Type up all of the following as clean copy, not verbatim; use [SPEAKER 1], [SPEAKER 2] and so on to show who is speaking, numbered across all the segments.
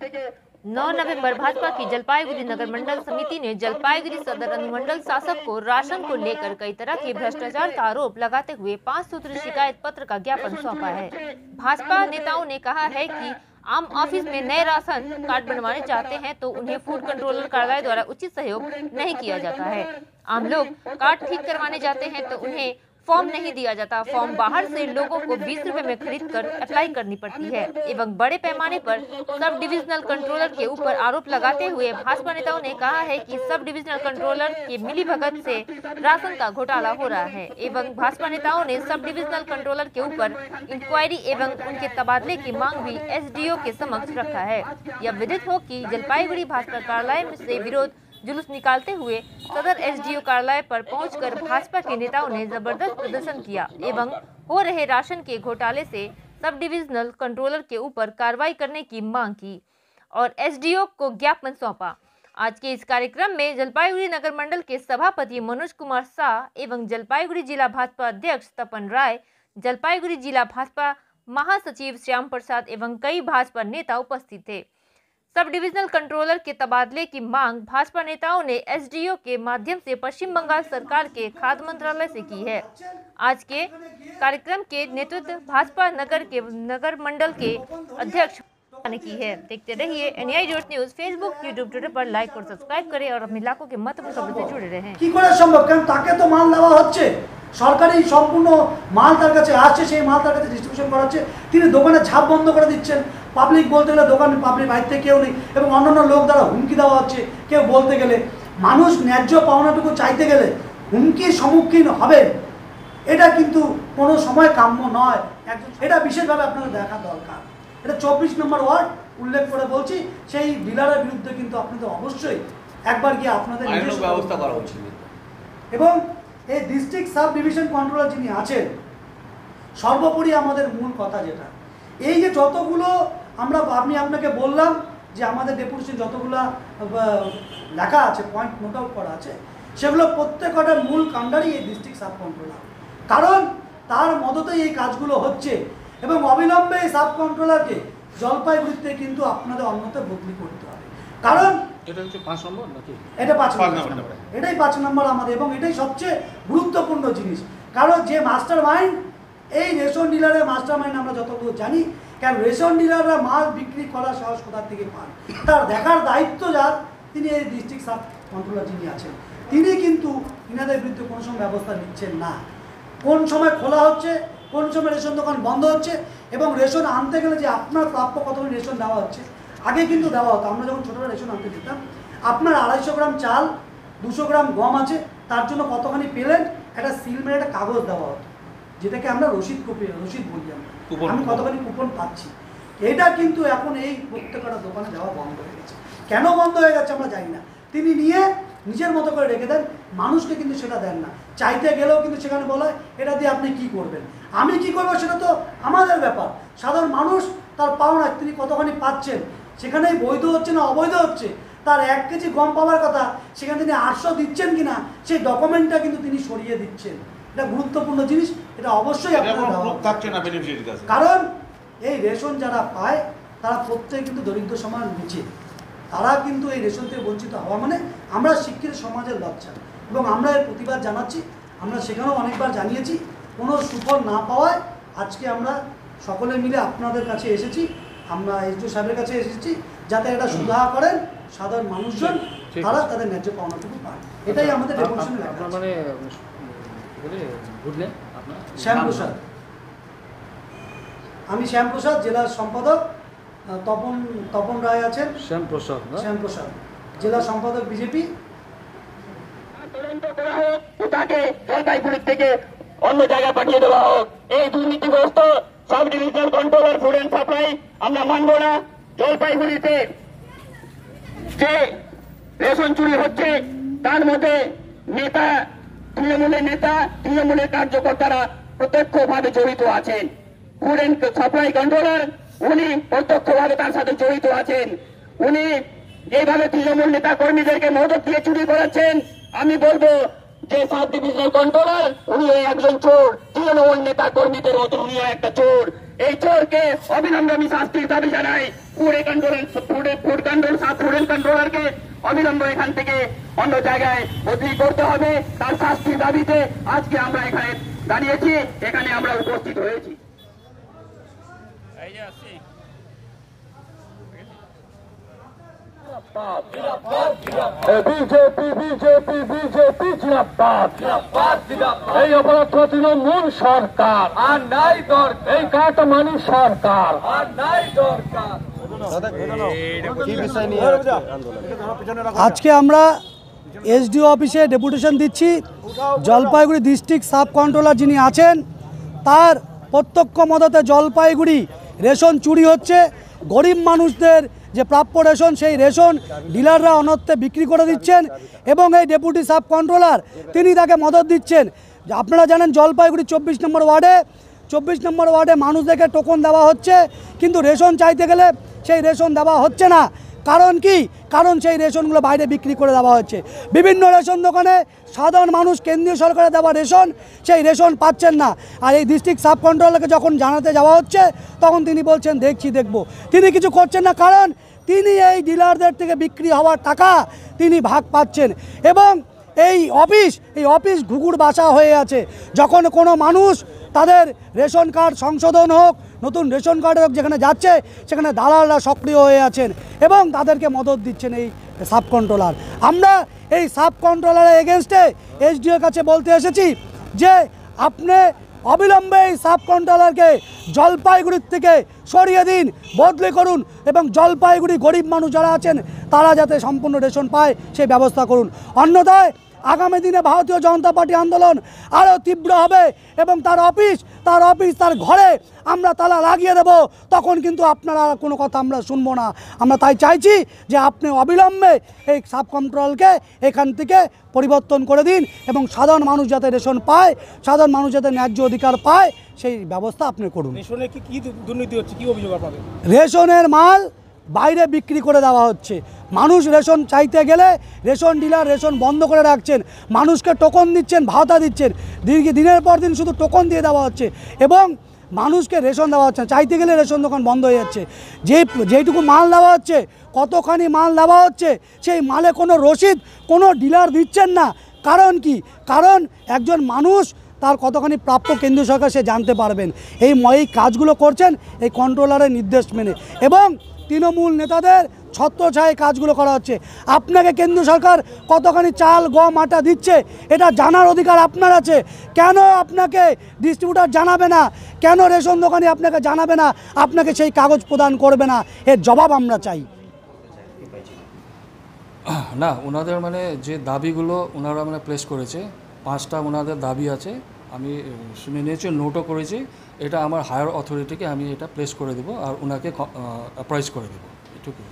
[SPEAKER 1] 9 नवंबर भाजपा की जलपाईगुड़ी नगर मंडल समिति ने जलपाईगुड़ी सदर अनुमंडल शासक को राशन को लेकर कई तरह के भ्रष्टाचार का आरोप लगाते हुए 5 सूत्री शिकायत पत्र का ज्ञापन सौंपा है। भाजपा नेताओं ने कहा है कि आम ऑफिस में नए राशन कार्ड बनवाने चाहते हैं तो उन्हें फूड कंट्रोलर कार्यालय द्वारा उचित सहयोग नहीं किया जाता है। आम लोग कार्ड ठीक करवाने जाते हैं तो उन्हें फॉर्म नहीं दिया जाता। फॉर्म बाहर से लोगों को 20 रुपए में खरीद कर अप्लाई करनी पड़ती है एवं बड़े पैमाने पर सब डिविजनल कंट्रोलर के ऊपर आरोप लगाते हुए भाजपा नेताओं ने कहा है कि सब डिविजनल कंट्रोलर के मिलीभगत से राशन का घोटाला हो रहा है एवं भाजपा नेताओं ने सब डिविजनल कंट्रोलर के ऊपर इंक्वायरी एवं उनके तबादले की मांग भी एसडीओ के समक्ष रखा है। यह विदित हो कि जलपाईगुड़ी भाजपा कार्यालय से विरोध जुलूस निकालते हुए सदर एसडीओ कार्यालय पर पहुंचकर भाजपा के नेताओं ने जबरदस्त प्रदर्शन किया एवं हो रहे राशन के घोटाले से सब डिविजनल कंट्रोलर के ऊपर कार्रवाई करने की मांग की और एसडीओ को ज्ञापन सौंपा। आज के इस कार्यक्रम में जलपाईगुड़ी नगर मंडल के सभापति मनोज कुमार शाह एवं जलपाईगुड़ी जिला भाजपा अध्यक्ष तपन राय, जलपाईगुड़ी जिला भाजपा महासचिव श्याम प्रसाद एवं कई भाजपा नेता उपस्थित थे। सब डिविजनल कंट्रोलर के तबादले की मांग भाजपा नेताओं ने एसडीओ के माध्यम से पश्चिम बंगाल सरकार के खाद्य मंत्रालय से की है। आज के कार्यक्रम के नेतृत्व भाजपा नगर मंडल के अध्यक्ष ने की है। देखते रहिए ANI news Facebook YouTube Twitter पर लाइक और सब्सक्राइब करें और अपने इलाकों के महत्वपूर्ण खबरों से जुड़े रहें।
[SPEAKER 2] কি করে সম্ভব? কারণ তাকে তো মাল দেওয়া হচ্ছে, সরকারি সম্পূর্ণ মাল তার কাছে আসছে, সেই মাল তার কাছে ডিস্ট্রিবিউশন করা হচ্ছে। তিনি দোকানে ঝাপ বন্ধ করে দিচ্ছেন। পাবলিক বলতে গেলে দোকান পাবলিক বাইরে কেউ নেই এবং অন্যান্য লোক দ্বারা হুমকি দেওয়া হচ্ছে। কেউ বলতে গেলে মানুষ ন্যায্য পাওনাটুকু চাইতে গেলে হুমকির সম্মুখীন হবে, এটা কিন্তু কোনো সময় কাম্য নয়। এটা বিশেষভাবে আপনাদের দেখা দরকার। এটা 24 নম্বর ওয়ার্ড উল্লেখ করে বলছি, সেই ডিলারের বিরুদ্ধে কিন্তু আপনাদের অবশ্যই একবার গিয়ে আপনাদের নিজস্ব ব্যবস্থা করা উচিত। এবং এই ডিস্ট্রিক্ট সাব ডিভিশন কন্ট্রোলার যিনি আছেন, সর্বোপরি আমাদের মূল কথা যেটা, এই যে যতগুলো আমি আপনাকে বললাম যে আমাদের ডেপুটেশন যতগুলো লেখা আছে, পয়েন্ট নোট আউট করা আছে, সেগুলো প্রত্যেকটার মূল কাণ্ডারই এই ডিস্ট্রিক্ট সাব কন্ট্রোলার। কারণ তার মদতেই এই কাজগুলো হচ্ছে এবং অবিলম্বে এই সাব কন্ট্রোলারকে জলপাইগুড়িতে কিন্তু আপনাদের অন্যত্র বদলি করতে হবে। কারণ এটা হচ্ছে 5 নম্বর নাকি? এটা 5 নম্বর, এটাই 5 নম্বর আমাদের এবং এটাই সবচেয়ে গুরুত্বপূর্ণ জিনিস। কারণ যে মাস্টার মাইন্ড, এই রেশন ডিলারের মাস্টার মাইন্ড আমরা যতটুকু জানি, কারণ রেশন ডিলাররা মাল বিক্রি করার সাহস কোথা থেকে পান, তার দেখার দায়িত্ব যার, তিনি এই ডিস্ট্রিক্ট সাব কন্ট্রোলার যিনি আছেন, তিনি কিন্তু ইনাদের বিরুদ্ধে কোনো সময় ব্যবস্থা নিচ্ছেন না। কোন সময় খোলা হচ্ছে, কোন সময় রেশন দোকান বন্ধ হচ্ছে এবং রেশন আনতে গেলে যে আপনার প্রাপ্য কতগুলো রেশন দেওয়া হচ্ছে, আগে কিন্তু দেওয়া হতো। আমরা যখন ছোটোবেলা রেশন আনতে যেতাম, আপনার 250 গ্রাম চাল, 200 গ্রাম গম আছে, তার জন্য কতখানি পেলেন একটা সিল মেরে একটা কাগজ দেওয়া হতো, যেটাকে আমরা রসিদ বলি, আমি কতখানি কুপন পাচ্ছি। এটা কিন্তু এখন এই প্রত্যেকটা দোকানে দেওয়া বন্ধ হয়ে গেছে। কেন বন্ধ হয়ে গেছে আমরা জানি না। তিনি নিয়ে নিজের মতো করে রেখে দেন, মানুষকে কিন্তু সেটা দেন না। চাইতে গেলেও কিন্তু সেখানে বলা হয় এটা দিয়ে আপনি কি করবেন, আমি কি করবো, সেটা তো আমাদের ব্যাপার। সাধারণ মানুষ তার পাওনা তিনি কতখানি পাচ্ছেন, সেখানেই বৈধ হচ্ছে না অবৈধ হচ্ছে, তার 1 কেজি গম পাওয়ার কথা, সেখানে তিনি 800 দিচ্ছেন কিনা সেই ডকুমেন্টটা কিন্তু তিনি সরিয়ে দিচ্ছেন। এটা গুরুত্বপূর্ণ জিনিস, এটা অবশ্যই কারণ এই রেশন যারা পায় তারা প্রত্যেকে কিন্তু দরিদ্র সমাজ নিচে, তারা কিন্তু এই রেশন থেকে বঞ্চিত হওয়া মানে আমরা শিক্ষিত সমাজের লজ্জা এবং আমরা এর প্রতিবাদ জানাচ্ছি। আমরা সেখানেও অনেকবার জানিয়েছি, কোনো সুফল না পাওয়ায় আজকে আমরা সকলে মিলে আপনাদের কাছে এসেছি, আমরা এসডিও সাহেবের কাছে এসেছি, যাতে এটা সুরাহা করেন সাধারণ মানুষজন, তারা তাদের ন্যায্য পাওনাটুকু পায়। এটাই আমাদের ডেপুটেশনে লেখা আছে। শ্যামপ্রসাদ, আমি শ্যামপ্রসাদ, জেলার সম্পাদক। তপন রায় আছেন। শ্যামপ্রসাদ জেলা সম্পাদক বিজেপি।
[SPEAKER 3] তাকে জলপাইগুড়ি থেকে অন্য জায়গায় পাঠিয়ে দেওয়া হোক। এই দুর্নীতিগ্রস্ত sub divisional controller food and supply আমরা মানব না। জলপাইগুড়িতে যে রেশন চুরি হচ্ছে তার মধ্যে তৃণমূলের কার্যকর্তারা প্রত্যক্ষভাবে জড়িত আছেন। ফুড অ্যান্ড সাপ্লাই কন্ট্রোলার উনি প্রত্যক্ষভাবে তার সাথে জড়িত আছেন। উনি এইভাবে তৃণমূল নেতা কর্মীদেরকে মদত দিয়ে চুরি করাচ্ছেন। আমি বলবো যে সাব ডিভিশনাল কন্ট্রোলার উনি একজন চোর, তৃণমূল নেতা কর্মীদের মতো উনিও একটা চোর। এই চোরকে অবিলম্বে আমি শাস্তির দাবি জানাই। ফুড অবিলম্বে এখান থেকে অন্য জায়গায় বদলি করতে হবে। তার শাস্তির দাবিতে আজকে আমরা এখানে দাঁড়িয়েছি, এখানে আমরা উপস্থিত হয়েছি।
[SPEAKER 4] বিজেপি বিজেপি বিজেপি জিন্দাবাদ, এই অপরাধ তৃণমূল সরকার আর নাই দরকার, এই কাটমানি সরকার আর নাই দরকার।
[SPEAKER 2] আজকে আমরা এসডিও অফিসে ডেপুটেশন দিচ্ছি। জলপাইগুড়ি ডিস্ট্রিক্ট সাব কন্ট্রোলার যিনি আছেন তার প্রত্যক্ষ মদতে জলপাইগুড়ি রেশন চুরি হচ্ছে। গরিব মানুষদের যে প্রাপ্য রেশন সেই রেশন ডিলাররা অনর্থে বিক্রি করে দিচ্ছেন এবং এই ডেপুটি সাব কন্ট্রোলার তিনি তাকে মদত দিচ্ছেন। আপনারা জানেন জলপাইগুড়ি 24 নম্বর ওয়ার্ডে মানুষদেরকে টোকন দেওয়া হচ্ছে, কিন্তু রেশন চাইতে গেলে সেই রেশন দেওয়া হচ্ছে না। কারণ কি? কারণ সেই রেশনগুলো বাইরে বিক্রি করে দেওয়া হচ্ছে। বিভিন্ন রেশন দোকানে সাধারণ মানুষ কেন্দ্রীয় সরকারের দেওয়া রেশন সেই রেশন পাচ্ছেন না। আর এই ডিস্ট্রিক্ট সাব কন্ট্রোলারকে যখন জানাতে যাওয়া হচ্ছে তখন তিনি বলছেন দেখব। তিনি কিছু করছেন না, কারণ তিনি এই ডিলারদের থেকে বিক্রি হওয়ার টাকা তিনি ভাগ পাচ্ছেন। এবং এই অফিস ঘুঘুর বাসা হয়ে আছে। যখন কোনো মানুষ তাদের রেশন কার্ড সংশোধন হোক, নতুন রেশন কার্ড হোক, যেখানে যাচ্ছে সেখানে দালালরা সক্রিয় হয়ে আছেন এবং তাদেরকে মদত দিচ্ছেন এই সাব কন্ট্রোলার। আমরা এই সাব কন্ট্রোলারের এগেনস্টে এসডিওর কাছে বলতে এসেছি যে আপনি অবিলম্বে এই সাব কন্ট্রোলারকে জলপাইগুড়ির থেকে সরিয়ে দিন, বদলি করুন এবং জলপাইগুড়ি গরিব মানুষ যারা আছেন তারা যাতে সম্পূর্ণ রেশন পায় সেই ব্যবস্থা করুন। অন্যথায় আগামী দিনে ভারতীয় জনতা পার্টি আন্দোলন আরও তীব্র হবে এবং তার তার ঘরে আমরা তালা লাগিয়ে দেব। তখন কিন্তু আপনারা কোনো কথা আমরা শুনবো না। আমরা তাই চাইছি যে আপনি অবিলম্বে এই সাব কন্ট্রোলকে এখান থেকে পরিবর্তন করে দিন এবং সাধারণ মানুষ যাতে রেশন পায়, সাধারণ মানুষ যাতে ন্যায্য অধিকার পায় সেই ব্যবস্থা আপনি করুন।
[SPEAKER 5] রেশনে কি দুর্নীতি হচ্ছে, কি অভিযোগ পাবে?
[SPEAKER 2] রেশনের মাল বাইরে বিক্রি করে দেওয়া হচ্ছে। মানুষ রেশন চাইতে গেলে রেশন ডিলার রেশন বন্ধ করে রাখছেন, মানুষকে টোকন দিচ্ছেন, ভাতা দিচ্ছেন, দিনের পর দিন শুধু টোকন দিয়ে দেওয়া হচ্ছে এবং মানুষকে রেশন দেওয়া হচ্ছে। চাইতে গেলে রেশন দোকান বন্ধ হয়ে যাচ্ছে। যেইটুকু মাল দেওয়া হচ্ছে, কতখানি মাল দেওয়া হচ্ছে, সেই মালে কোনো রসিদ কোনো ডিলার দিচ্ছেন না। কারণ কি? কারণ একজন মানুষ তার কতখানি প্রাপ্য কেন্দ্রীয় সরকার সে জানতে পারবেন। এই কাজগুলো করছেন এই কন্ট্রোলারের নির্দেশ মেনে এবং তৃণমূল নেতাদের ছত্রছায়ায় কাজগুলো করা হচ্ছে। আপনাকে কেন্দ্র সরকার কতখানি চাল, গম, আটা দিচ্ছে এটা জানার অধিকার আপনার আছে। কেন আপনাকে ডিস্ট্রিবিউটার জানাবে না? কেন রেশন দোকানে আপনাকে জানাবে না? আপনাকে সেই কাগজ প্রদান করবে না? এর জবাব আমরা চাই।
[SPEAKER 6] না, ওনাদের মানে যে দাবিগুলো ওনারা মানে প্লেস করেছে, 5টা ওনাদের দাবি আছে, আমি শুনে নিয়েছি, নোটও করেছি। এটা আমার হায়ার অথরিটিকে আমি এটা প্লেস করে দেবো আর ওনাকে অ্যাপ্রাইজ করে দেবো। এটুকু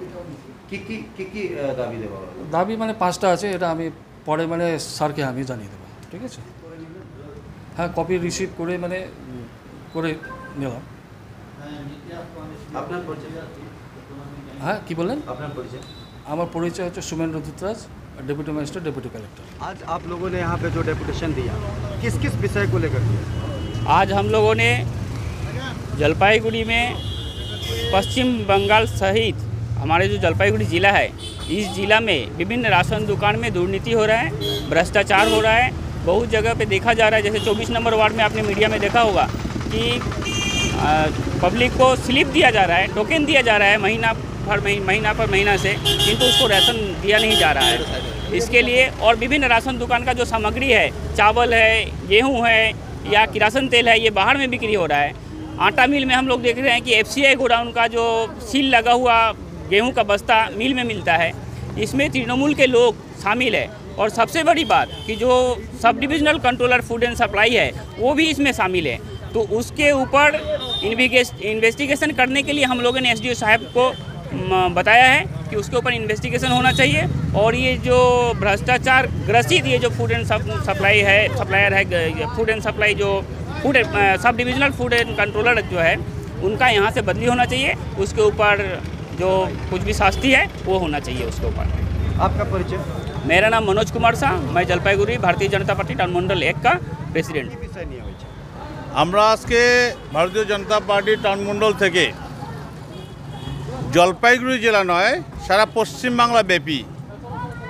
[SPEAKER 7] দাবি দেবো?
[SPEAKER 6] দাবি মানে 5টা আছে, এটা আমি পরে মানে স্যারকে আমি জানিয়ে দেবো। ঠিক আছে? হ্যাঁ, কপি রিসিভ করে মানে করে নিলাম।
[SPEAKER 7] আপনার পরিচয়?
[SPEAKER 6] হ্যাঁ, কি বললেন?
[SPEAKER 7] আপনার পরিচয়?
[SPEAKER 6] আমার পরিচয় হচ্ছে Sumendra Dhutraj, deputy magistrate, deputy collector.
[SPEAKER 8] आज आप लोगों ने यहाँ पे जो डेपुटेशन दिया किस किस विषय को लेकर दिया?
[SPEAKER 9] आज हम लोगों ने जलपाईगुड़ी में पश्चिम बंगाल सहित हमारे जो जलपाईगुड़ी ज़िला है, इस ज़िला में विभिन्न राशन दुकान में दुर्नीति हो रहा है, भ्रष्टाचार हो रहा है। बहुत जगह पे देखा जा रहा है, जैसे 24 नंबर वार्ड में आपने मीडिया में देखा होगा कि पब्लिक को स्लिप दिया जा रहा है, टोकन दिया जा रहा है महीना पर महीना से, किंतु उसको राशन दिया नहीं जा रहा है। इसके लिए और विभिन्न राशन दुकान का जो सामग्री है, चावल है, गेहूं है या किरासन तेल है, ये बाहर में बिक्री हो रहा है। आटा मिल में हम लोग देख रहे हैं कि FCI गोडाउन का जो सील लगा हुआ गेहूं का बस्ता मिल में मिलता है, इसमें तृणमूल के लोग शामिल है। और सबसे बड़ी बात कि जो sub divisional controller food and supply है वो भी इसमें शामिल है। तो उसके ऊपर इन्वेस्टिगेशन करने के लिए हम लोगों ने SDO साहब को बताया है कि उसके ऊपर इन्वेस्टिगेशन होना चाहिए। और ये जो भ्रष्टाचार ग्रसित ये जो फूड एंड सप्लायर है, फूड एंड सप्लाई जो sub divisional food and controller जो है उनका यहाँ से बदली होना चाहिए। उसके ऊपर जो कुछ भी शास्ति है वो होना चाहिए उसके ऊपर।
[SPEAKER 8] आपका परिचय?
[SPEAKER 9] मेरा नाम मनोज कुमार शाह, मैं जलपाईगुड़ी भारतीय जनता पार्टी टाउन मंडल 1 का प्रेसिडेंट।
[SPEAKER 10] আমরা আজকে ভারতীয় জনতা পার্টি টাউন মণ্ডল থেকে জলপাইগুড়ি জেলা নয় সারা পশ্চিমবাংলা ব্যাপী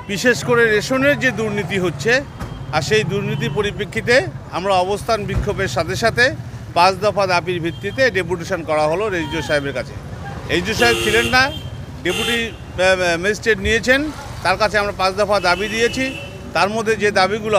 [SPEAKER 10] বিশেষ করে রেশনের যে দুর্নীতি হচ্ছে, আর সেই দুর্নীতির পরিপ্রেক্ষিতে আমরা অবস্থান বিক্ষোভের সাথে সাথে 5 দফা দাবির ভিত্তিতে ডেপুটেশন করা হলো রেজিও সাহেবের কাছে। রেজিও সাহেব ছিলেন না, ডেপুটি ম্যাজিস্ট্রেট নিয়েছেন, তার কাছে আমরা 5 দফা দাবি দিয়েছি। তার মধ্যে যে দাবিগুলো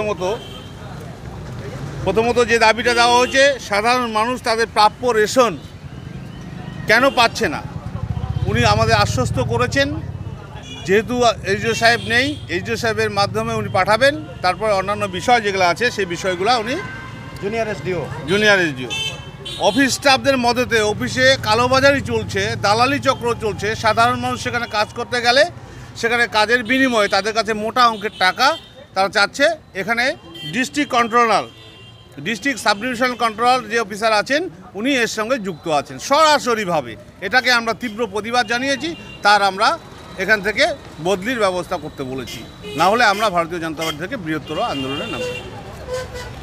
[SPEAKER 10] প্রথমত যে দাবিটা দেওয়া হয়েছে, সাধারণ মানুষ তাদের প্রাপ্য রেশন কেন পাচ্ছে না, উনি আমাদের আশ্বস্ত করেছেন যেহেতু এসডিও সাহেব নেই, এসডিও সাহেবের মাধ্যমে উনি পাঠাবেন। তারপর অন্যান্য বিষয় যেগুলো আছে সেই বিষয়গুলো উনি জুনিয়র এসডিও অফিস স্টাফদের মদতে অফিসে কালোবাজারি চলছে, দালালি চক্র চলছে। সাধারণ মানুষ সেখানে কাজ করতে গেলে সেখানে কাজের বিনিময়ে তাদের কাছে মোটা অঙ্কের টাকা তারা চাচ্ছে। এখানে ডিস্ট্রিক্ট সাব ডিভিশন কন্ট্রোলার যে অফিসার আছেন উনি এর সঙ্গে যুক্ত আছেন সরাসরিভাবে। এটাকে আমরা তীব্র প্রতিবাদ জানিয়েছি, তার আমরা এখান থেকে বদলির ব্যবস্থা করতে বলেছি, না হলে আমরা ভারতীয় জনতা পার্টি থেকে বৃহত্তর আন্দোলনে নামব।